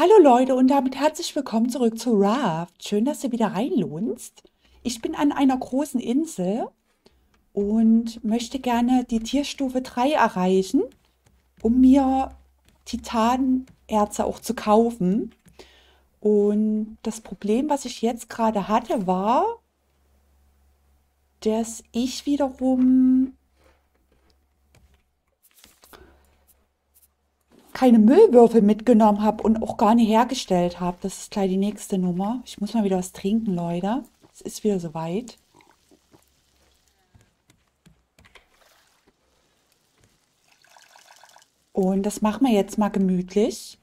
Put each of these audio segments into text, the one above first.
Hallo Leute und damit herzlich willkommen zurück zu Raft. Schön, dass ihr wieder reinlunzt. Ich bin an einer großen Insel und möchte gerne die Tierstufe 3 erreichen, um mir Titanerze auch zu kaufen. Und das Problem, was ich jetzt gerade hatte, war, dass ich wiederum keine Müllwürfel mitgenommen habe und auch gar nicht hergestellt habe. Das ist gleich die nächste Nummer. Ich muss mal wieder was trinken, Leute. Es ist wieder soweit. Und das machen wir jetzt mal gemütlich.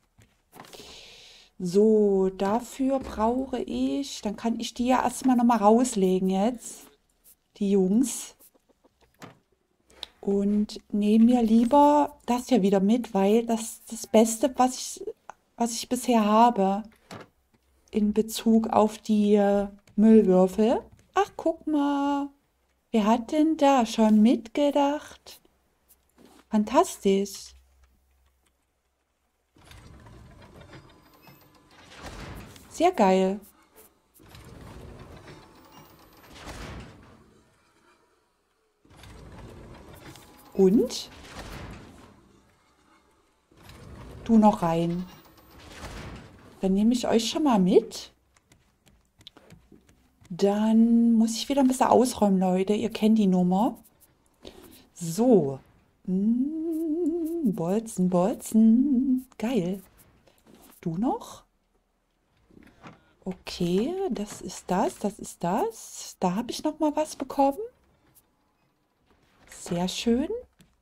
So, dafür brauche ich, dann kann ich die ja erstmal nochmal rauslegen jetzt, die Jungs. Und nehme mir lieber das hier wieder mit, weil das ist das Beste, was ich bisher habe in Bezug auf die Müllwürfel. Ach, guck mal, wer hat denn da schon mitgedacht? Fantastisch. Sehr geil. Und du noch rein. Dann nehme ich euch schon mal mit. Dann muss ich wieder ein bisschen ausräumen, Leute. Ihr kennt die Nummer. So. Bolzen, Bolzen. Geil. Du noch? Okay, das ist das, das ist das. Da habe ich noch mal was bekommen. Sehr schön.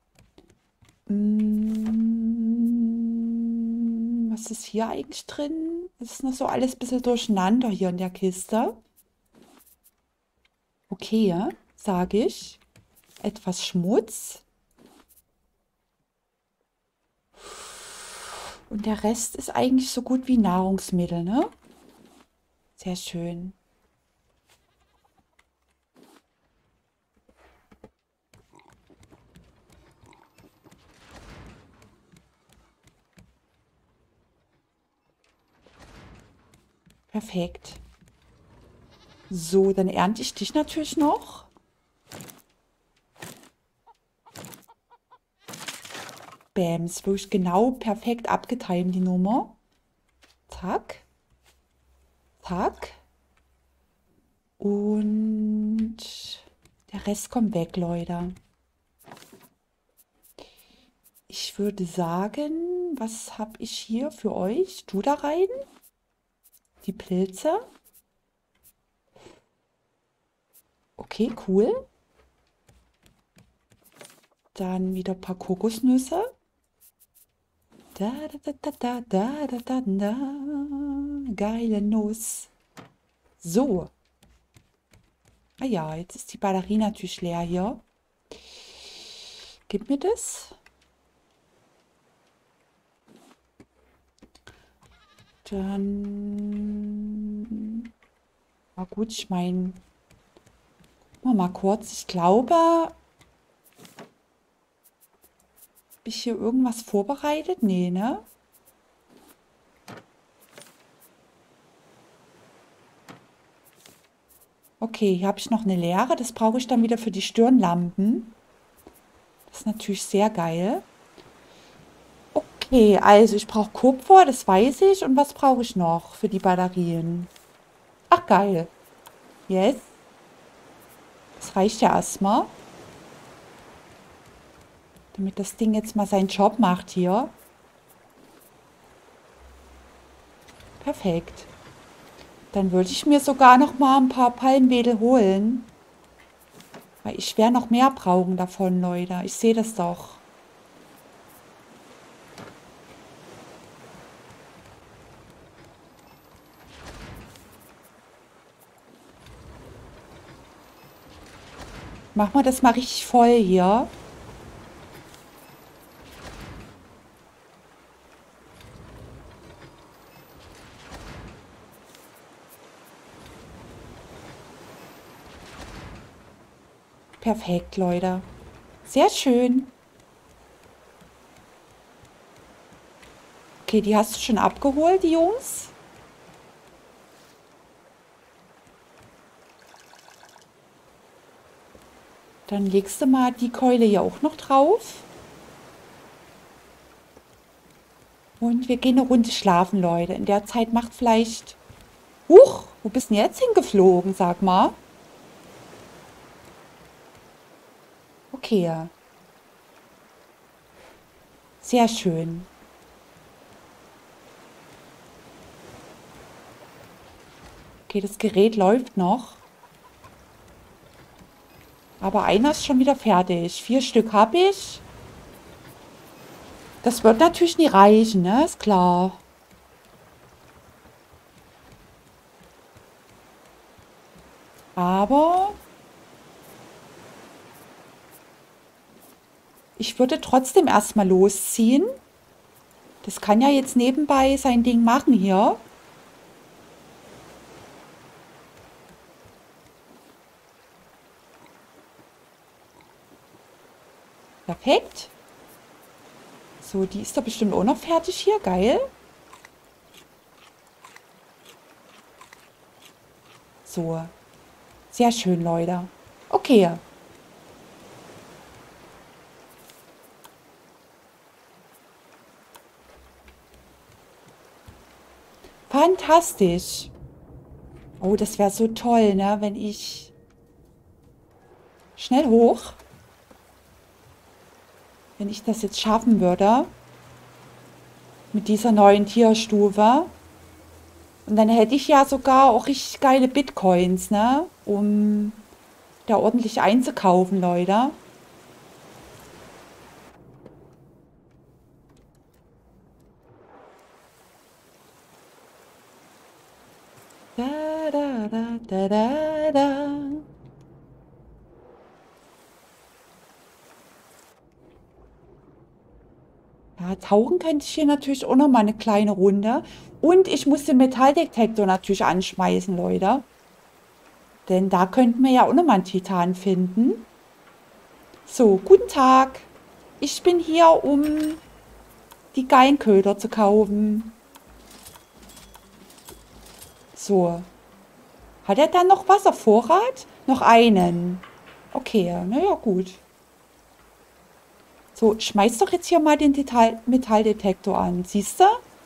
Was ist hier eigentlich drin? Das ist noch so alles ein bisschen durcheinander hier in der Kiste. Okay, ja, sage ich. Etwas Schmutz. Und der Rest ist eigentlich so gut wie Nahrungsmittel, ne? Sehr schön. Perfekt. So, dann ernte ich dich natürlich noch. Bams, wirklich genau perfekt abgetimt die Nummer. Zack, zack. Und der Rest kommt weg, Leute. Ich würde sagen, was habe ich hier für euch? Du da rein? Die Pilze. Okay, cool. Dann wieder ein paar Kokosnüsse. Da, da, da, da, da, da, da, da. Geile Nuss. So. Ah ja, jetzt ist die Batterie natürlich leer hier. Gib mir das. Dann. Na gut, ich meine, mal kurz. Ich glaube, habe ich hier irgendwas vorbereitet? Nee, ne? Okay, hier habe ich noch eine leere. Das brauche ich dann wieder für die Stirnlampen. Das ist natürlich sehr geil. Okay, also ich brauche Kupfer, das weiß ich. Und was brauche ich noch für die Batterien? Ach, geil. Yes. Das reicht ja erstmal, damit das Ding jetzt mal seinen Job macht hier. Perfekt. Dann würde ich mir sogar noch mal ein paar Palmwedel holen. Weil ich werde noch mehr brauchen davon, Leute. Ich sehe das doch. Machen wir das mal richtig voll hier. Perfekt, Leute. Sehr schön. Okay, die hast du schon abgeholt, die Jungs. Dann legst du mal die Keule hier auch noch drauf. Und wir gehen eine Runde schlafen, Leute. In der Zeit macht vielleicht... Huch, wo bist denn jetzt hingeflogen, sag mal? Okay, sehr schön. Okay, das Gerät läuft noch. Aber einer ist schon wieder fertig. 4 Stück habe ich. Das wird natürlich nie reichen, ne? Ist klar. Aber ich würde trotzdem erstmal losziehen. Das kann ja jetzt nebenbei sein Ding machen hier. Perfekt. So, die ist doch bestimmt auch noch fertig hier. Geil. So. Sehr schön, Leute. Okay. Fantastisch. Oh, das wäre so toll, ne? Wenn ich... Schnell hoch. Wenn ich das jetzt schaffen würde. Mit dieser neuen Tierstufe. Und dann hätte ich ja sogar auch richtig geile Bitcoins, ne? Um da ordentlich einzukaufen, Leute. Da, da, da, da, da, da. Ja, tauchen könnte ich hier natürlich auch noch mal eine kleine Runde. Und ich muss den Metalldetektor natürlich anschmeißen, Leute. Denn da könnten wir ja auch noch mal einen Titan finden. So, guten Tag. Ich bin hier, um die Geinköder zu kaufen. So. Hat er dann noch was auf Vorrat? Noch einen. Okay, naja, gut. So, schmeiß doch jetzt hier mal den Metalldetektor an. Siehst du?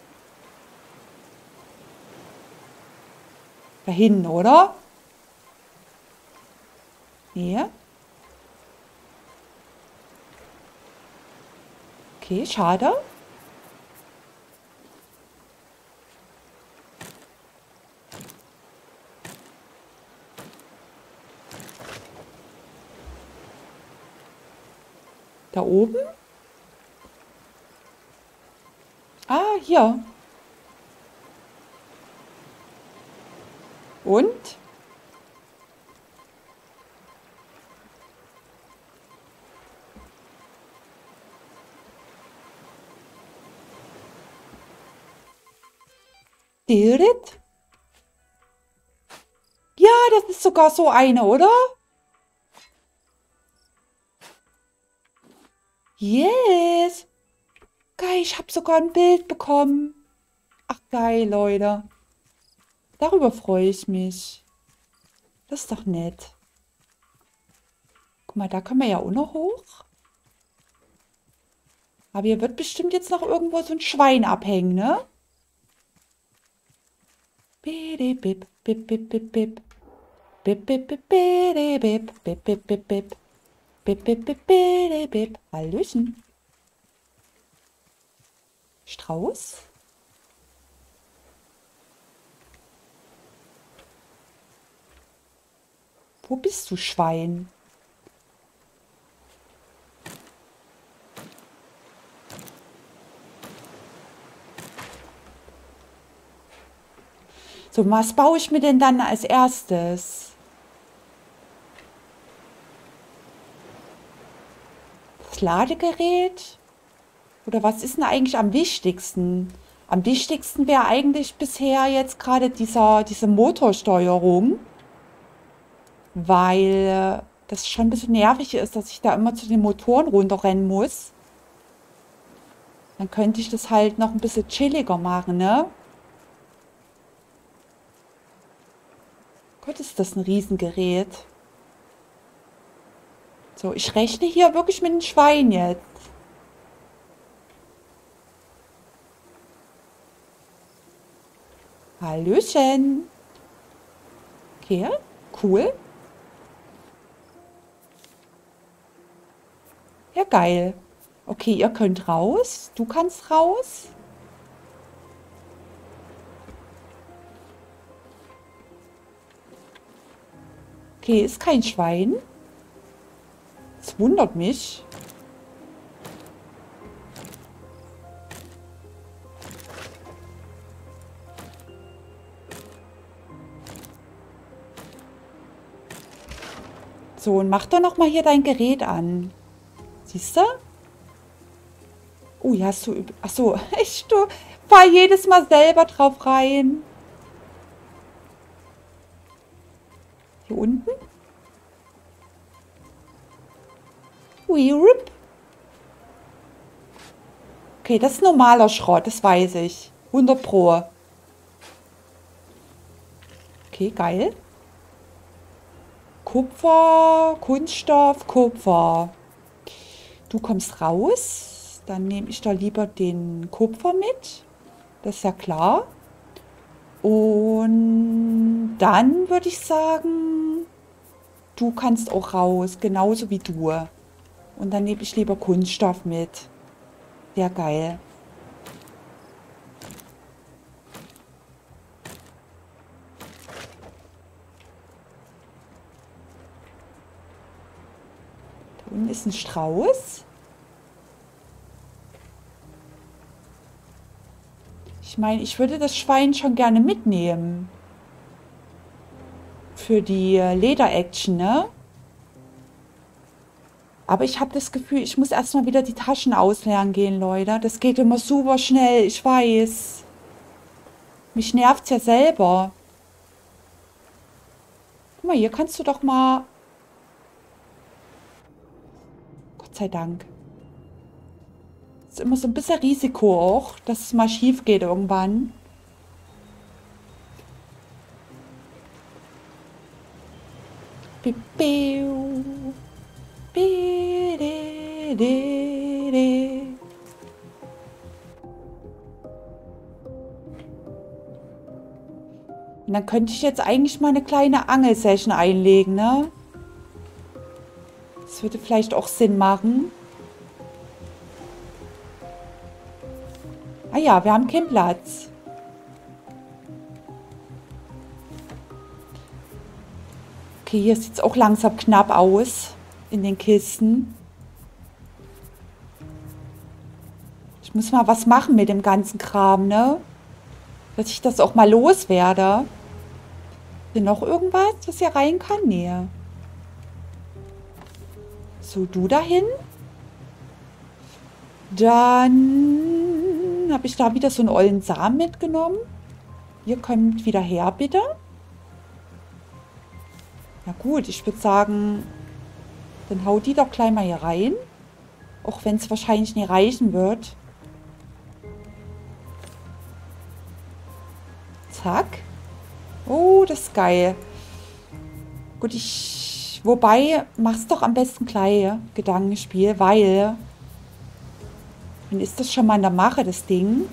Da hinten, oder? Nee. Okay, schade. Da oben? Ah, hier. Und? Dirit? Ja, das ist sogar so eine, oder? Yes. Geil, ich habe sogar ein Bild bekommen. Ach, geil, Leute. Darüber freue ich mich. Das ist doch nett. Guck mal, da können wir ja auch noch hoch. Aber hier wird bestimmt jetzt noch irgendwo so ein Schwein abhängen, ne? Bip, bip, bip, bip, bip, bip. Bip, bip, bip, bip, bip, bip, bip, bip, bip. Bip, bip, bip, bip, bip. Hallöchen. Strauß? Wo bist du, Schwein? So, was baue ich mir denn dann als erstes? Das Ladegerät? Oder was ist denn eigentlich am wichtigsten? Am wichtigsten wäre eigentlich bisher jetzt gerade diese Motorsteuerung, weil das schon ein bisschen nervig ist, dass ich da immer zu den Motoren runterrennen muss. Dann könnte ich das halt noch ein bisschen chilliger machen, ne? Gott, ist das ein Riesengerät. So, ich rechne hier wirklich mit dem Schwein jetzt. Hallöchen. Okay, cool. Ja, geil. Okay, ihr könnt raus. Du kannst raus. Okay, ist kein Schwein. Das wundert mich. So, und mach doch noch mal hier dein Gerät an. Siehst du? Oh, hier hast du... Ach so, ich fahr jedes Mal selber drauf rein. Hier unten? Ui, rip. Okay, das ist normaler Schrott, das weiß ich. 100 Pro. Okay, geil. Kupfer, Kunststoff, Kupfer. Du kommst raus. Dann nehme ich da lieber den Kupfer mit. Das ist ja klar. Und dann würde ich sagen, du kannst auch raus, genauso wie du. Und dann nehme ich lieber Kunststoff mit. Sehr geil. Da unten ist ein Strauß. Ich meine, ich würde das Schwein schon gerne mitnehmen. Für die Leder-Action, ne? Aber ich habe das Gefühl, ich muss erstmal wieder die Taschen ausleeren gehen, Leute. Das geht immer super schnell, ich weiß. Mich nervt's ja selber. Guck mal, hier kannst du doch mal... Gott sei Dank. Ist immer so ein bisschen Risiko auch, dass es mal schief geht irgendwann. Bibiu. Bidididi. Und dann könnte ich jetzt eigentlich mal eine kleine Angelsession einlegen, ne? Das würde vielleicht auch Sinn machen. Ah ja, wir haben keinen Platz. Okay, hier sieht es auch langsam knapp aus in den Kisten. Ich muss mal was machen mit dem ganzen Kram, ne? Dass ich das auch mal loswerde. Ist hier noch irgendwas, was hier rein kann? Nee. So, du dahin. Dann habe ich da wieder so einen ollen Samen mitgenommen. Ihr kommt wieder her, bitte. Na gut, ich würde sagen, dann haut die doch gleich mal hier rein. Auch wenn es wahrscheinlich nicht reichen wird. Zack. Oh, das ist geil. Gut, wobei, mach's doch am besten gleich, Gedankenspiel, weil... Dann ist das schon mal in der Mache, das Ding.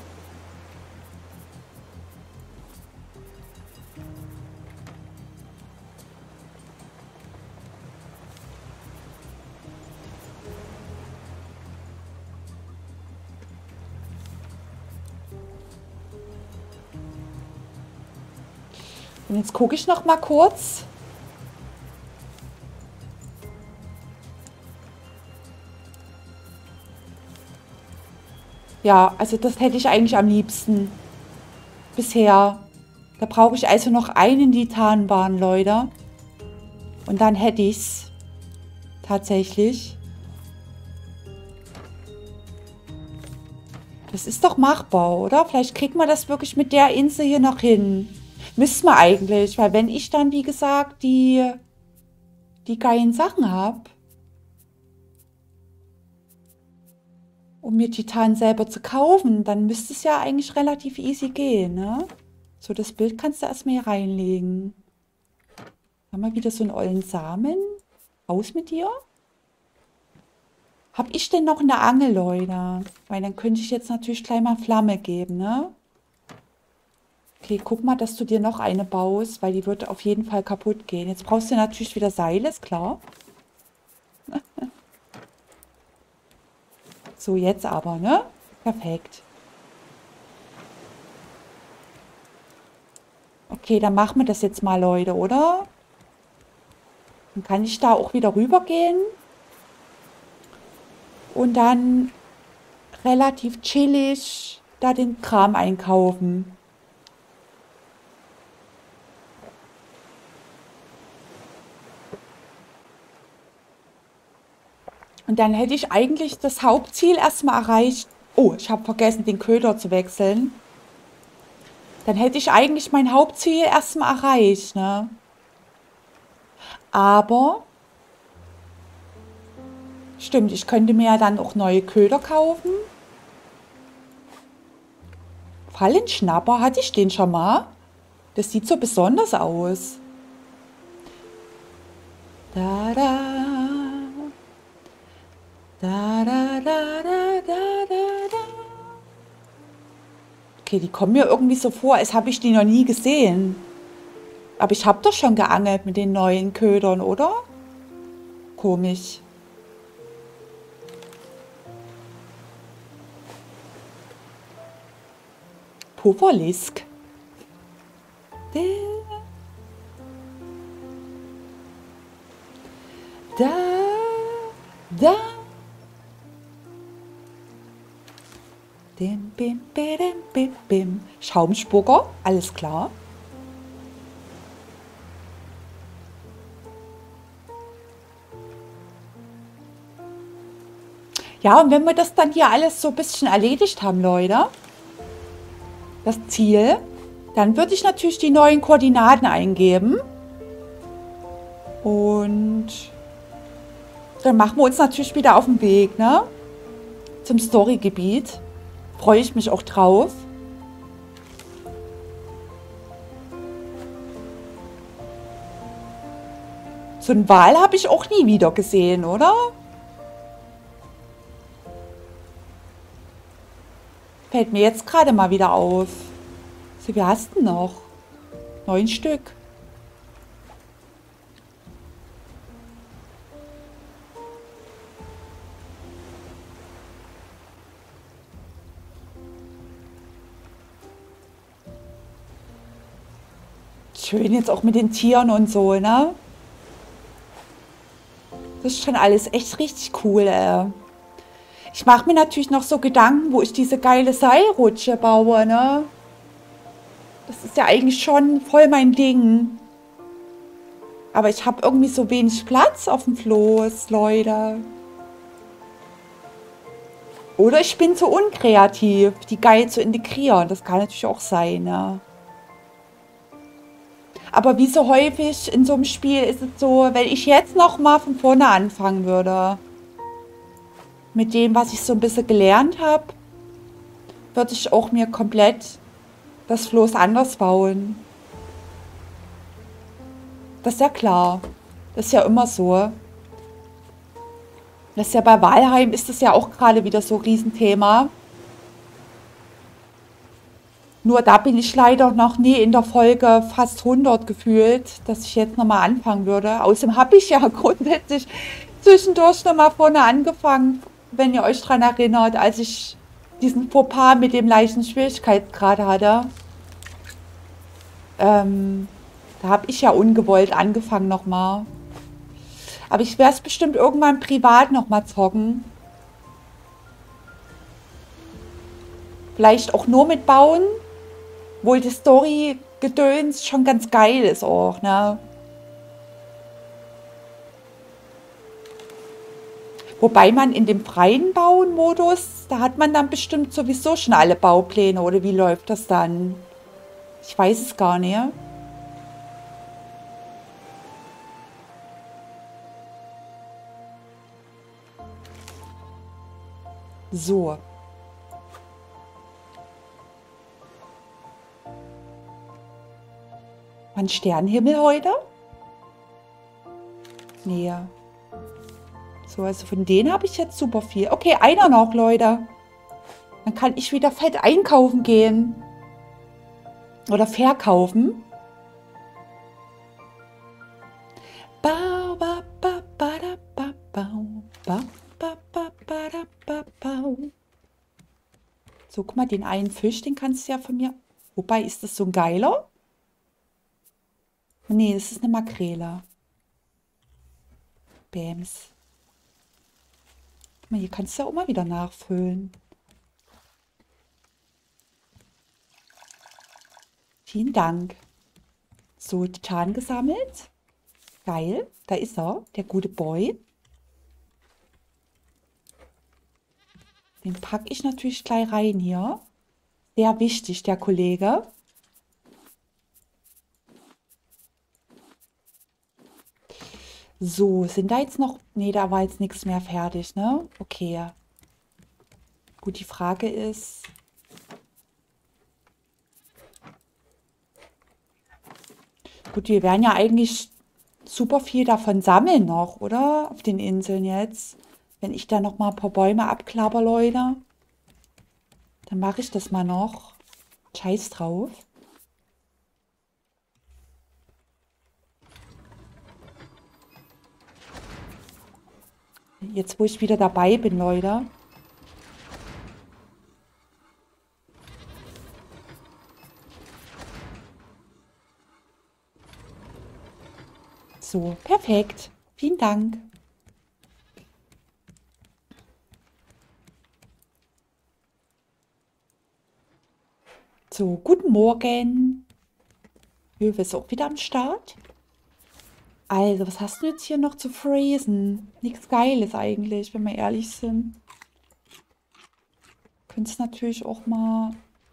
Und jetzt gucke ich noch mal kurz. Ja, also das hätte ich eigentlich am liebsten. Bisher. Da brauche ich also noch einen Titanbahn, Leute. Und dann hätte ich's. Tatsächlich. Das ist doch machbar, oder? Vielleicht kriegt man das wirklich mit der Insel hier noch hin. Müssen wir eigentlich, weil wenn ich dann, wie gesagt, die geilen Sachen habe. um mir Titan selber zu kaufen, dann müsste es ja eigentlich relativ easy gehen, ne? So, das Bild kannst du erstmal hier reinlegen. Haben wir wieder so einen ollen Samen. Raus mit dir. Hab ich denn noch eine Angel, Leute? Weil dann könnte ich jetzt natürlich gleich mal Flamme geben, ne? Okay, guck mal, dass du dir noch eine baust, weil die wird auf jeden Fall kaputt gehen. Jetzt brauchst du natürlich wieder Seile, ist klar. So, jetzt aber, ne? Perfekt. Okay, dann machen wir das jetzt mal, Leute, oder? Dann kann ich da auch wieder rübergehen. Und dann relativ chillig da den Kram einkaufen. Und dann hätte ich eigentlich das Hauptziel erstmal erreicht. Oh, ich habe vergessen, den Köder zu wechseln. Dann hätte ich eigentlich mein Hauptziel erstmal erreicht, ne? Aber, stimmt, ich könnte mir ja dann auch neue Köder kaufen. Fallenschnapper, hatte ich den schon mal? Das sieht so besonders aus. Da, da, da, da, da, da, da, da. Okay, die kommen mir irgendwie so vor, als habe ich die noch nie gesehen. Aber ich habe doch schon geangelt mit den neuen Ködern, oder? Komisch. Pufferlisk. Da, da. Bim, bim, bim, bim, bim. Schaumspucker, alles klar. Ja, und wenn wir das dann hier alles so ein bisschen erledigt haben, Leute, das Ziel, dann würde ich natürlich die neuen Koordinaten eingeben. Und dann machen wir uns natürlich wieder auf den Weg, ne? Zum Storygebiet. Freue ich mich auch drauf. So einen Wal habe ich auch nie wieder gesehen, oder? Fällt mir jetzt gerade mal wieder auf. So, wie hast du noch? 9 Stück. Schön jetzt auch mit den Tieren und so, ne? Das ist schon alles echt richtig cool, ey. Ich mache mir natürlich noch so Gedanken, wo ich diese geile Seilrutsche baue, ne? Das ist ja eigentlich schon voll mein Ding. Aber ich habe irgendwie so wenig Platz auf dem Floß, Leute. Oder ich bin zu unkreativ, die geil zu integrieren. Das kann natürlich auch sein, ne? Aber wie so häufig in so einem Spiel ist es so, wenn ich jetzt noch mal von vorne anfangen würde, mit dem, was ich so ein bisschen gelernt habe, würde ich auch mir komplett das Floß anders bauen. Das ist ja klar. Das ist ja immer so. Das ist ja bei Valheim ist das ja auch gerade wieder so ein Riesenthema. Nur da bin ich leider noch nie in der Folge fast 100 gefühlt, dass ich jetzt nochmal anfangen würde. Außerdem habe ich ja grundsätzlich zwischendurch nochmal vorne angefangen, wenn ihr euch daran erinnert, als ich diesen Fauxpas mit dem leichten Schwierigkeitsgrad hatte. Da habe ich ja ungewollt angefangen nochmal. Aber ich werde es bestimmt irgendwann privat nochmal zocken. Vielleicht auch nur mit Bauen. Wohl die Story-Gedöns schon ganz geil ist auch, ne? Wobei man in dem freien Bauen-Modus, da hat man dann bestimmt sowieso schon alle Baupläne, oder wie läuft das dann? Ich weiß es gar nicht. So. Ein Sternenhimmel heute? Nee. So, also von denen habe ich jetzt super viel. Okay, einer noch, Leute. Dann kann ich wieder fett einkaufen gehen. Oder verkaufen. Bau, ba, ba, ba, da, ba, bau. Ba, ba, ba, ba, da, ba, bau. So, guck mal, den einen Fisch, den kannst du ja von mir... Wobei, ist das so ein geiler? Nee, das ist eine Makrele. Bäms. Guck mal, hier kannst du ja auch mal wieder nachfüllen. Vielen Dank. So, Titan gesammelt. Geil, da ist er, der gute Boy. Den packe ich natürlich gleich rein hier. Sehr wichtig, der Kollege. So, sind da jetzt noch... Nee, da war jetzt nichts mehr fertig, ne? Okay. Gut, die Frage ist... Gut, wir werden ja eigentlich super viel davon sammeln noch, oder? Auf den Inseln jetzt. Wenn ich da noch mal ein paar Bäume abklapper, Leute. Dann mache ich das mal noch. Scheiß drauf. Jetzt, wo ich wieder dabei bin, Leute. So, perfekt. Vielen Dank. So, guten Morgen. Löwe ist auch wieder am Start. Also, was hast du jetzt hier noch zu fräsen? Nichts Geiles eigentlich, wenn wir ehrlich sind. Könntest natürlich auch mal...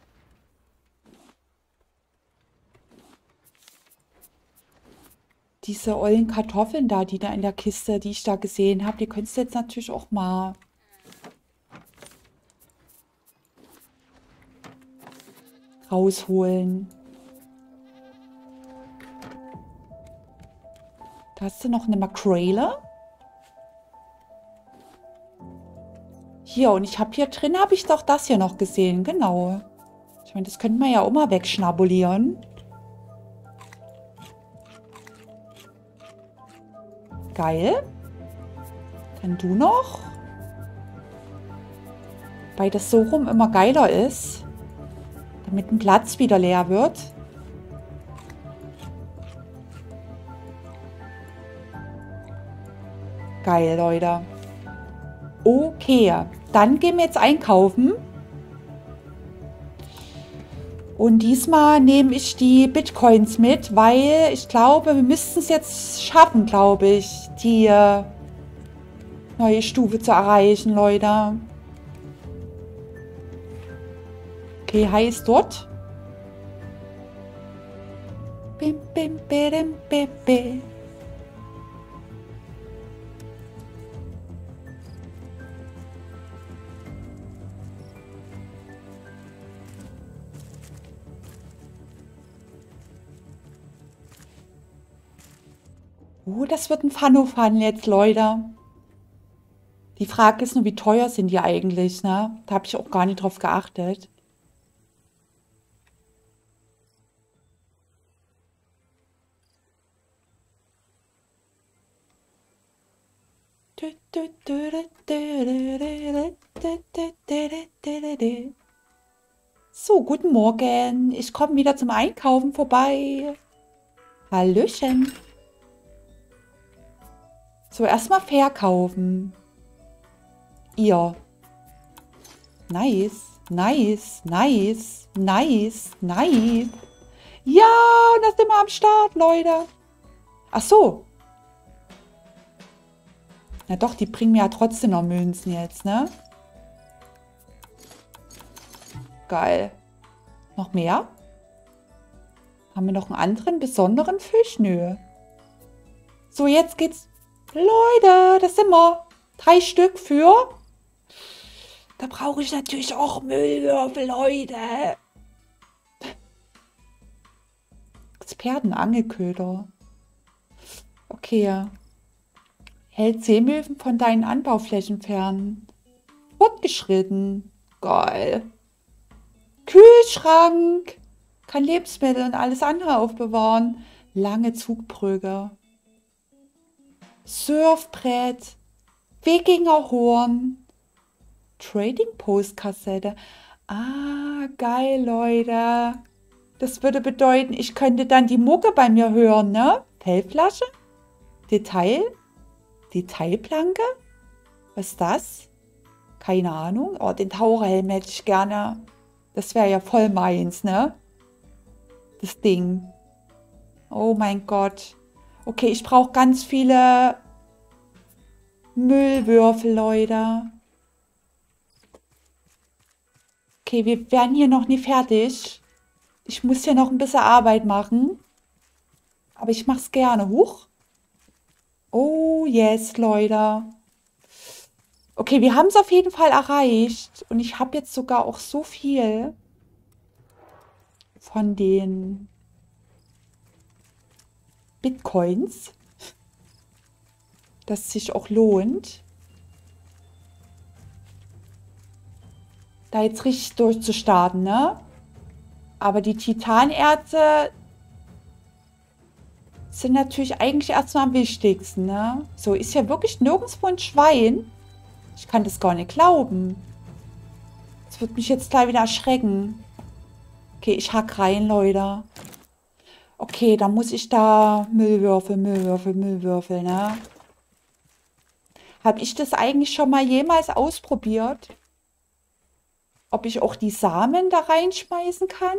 Diese ollen Kartoffeln da, die da in der Kiste, die ich da gesehen habe, die könntest du jetzt natürlich auch mal... rausholen. Da hast du noch eine Makrele. Hier, und ich habe hier drin, habe ich doch das hier noch gesehen. Genau. Ich meine, das könnten wir ja auch mal wegschnabulieren. Geil. Dann du noch. Weil das so rum immer geiler ist. Damit ein Platz wieder leer wird. Geil, Leute. Okay, dann gehen wir jetzt einkaufen. Und diesmal nehme ich die Bitcoins mit, weil ich glaube, wir müssten es jetzt schaffen, glaube ich, die neue Stufe zu erreichen, Leute. Okay, heißt dort. Bim, bim, bim, bim, bim. Das wird ein Fun jetzt, Leute. Die Frage ist nur, wie teuer sind die eigentlich, ne? Da habe ich auch gar nicht drauf geachtet. So, guten Morgen. Ich komme wieder zum Einkaufen vorbei. Hallöchen. So, erstmal verkaufen. Ihr. Nice, nice, nice, nice, nice. Ja, und da sind wir am Start, Leute. Ach so. Na doch, die bringen mir ja trotzdem noch Münzen jetzt, ne? Geil. Noch mehr? Haben wir noch einen anderen besonderen Fisch? Nö. So, jetzt geht's. Leute, das sind wir. 3 Stück für Da brauche ich natürlich auch Müllwürfel, Leute. Expertenangelköder. Okay. Hält Seemöwen von deinen Anbauflächen fern. Fortgeschritten. Geil. Kühlschrank. Kann Lebensmittel und alles andere aufbewahren. Lange Zugbrücke. Surfbrett. Wikingerhorn. Trading Post Kassette. Ah, geil, Leute. Das würde bedeuten, ich könnte dann die Mucke bei mir hören, ne? Fellflasche? Detailplanke? Was ist das? Keine Ahnung. Oh, den Taucherhelm hätte ich gerne. Das wäre ja voll meins, ne? Das Ding. Oh mein Gott. Okay, ich brauche ganz viele Müllwürfel, Leute. Okay, wir werden hier noch nie fertig. Ich muss hier noch ein bisschen Arbeit machen. Aber ich mache es gerne. Huch. Oh, yes, Leute. Okay, wir haben es auf jeden Fall erreicht. Und ich habe jetzt sogar auch so viel von den Bitcoins, dass es sich auch lohnt, da jetzt richtig durchzustarten, ne? Aber die Titanerze sind natürlich eigentlich erstmal am wichtigsten, ne? So, ist ja wirklich nirgendwo ein Schwein. Ich kann das gar nicht glauben. Das wird mich jetzt gleich wieder erschrecken. Okay, ich hack rein, Leute. Okay, dann muss ich da Müllwürfel, ne? Habe ich das eigentlich schon mal jemals ausprobiert? Ob ich auch die Samen da reinschmeißen kann?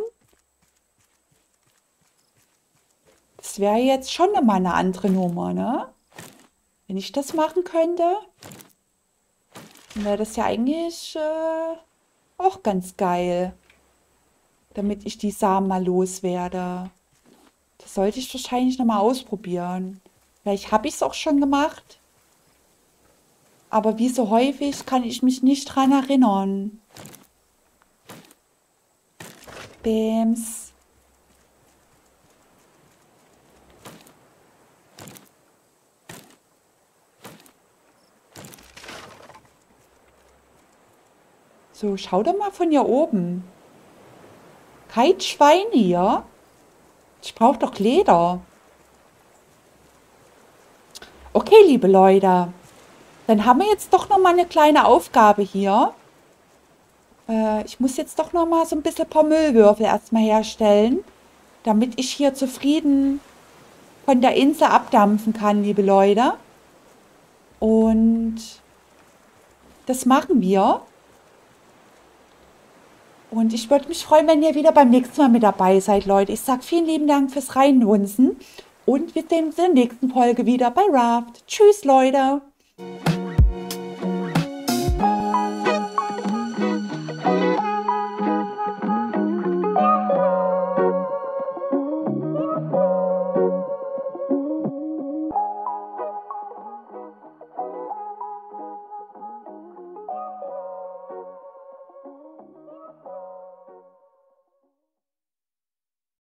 Das wäre jetzt schon mal eine andere Nummer, ne? Wenn ich das machen könnte, dann wäre das ja eigentlich auch ganz geil. Damit ich die Samen mal loswerde. Das sollte ich wahrscheinlich noch mal ausprobieren. Vielleicht habe ich es auch schon gemacht. Aber wie so häufig kann ich mich nicht dran erinnern. Bäms. So, schau doch mal von hier oben. Kein Schwein hier. Ich brauche doch Leder. Okay, liebe Leute. Dann haben wir jetzt doch noch mal eine kleine Aufgabe hier. Ich muss jetzt doch noch mal so ein bisschen ein paar Müllwürfel erstmal herstellen, damit ich hier zufrieden von der Insel abdampfen kann, liebe Leute. Und das machen wir. Und ich würde mich freuen, wenn ihr wieder beim nächsten Mal mit dabei seid, Leute. Ich sage vielen lieben Dank fürs Reinlunzen und wir sehen uns in der nächsten Folge wieder bei Raft. Tschüss, Leute.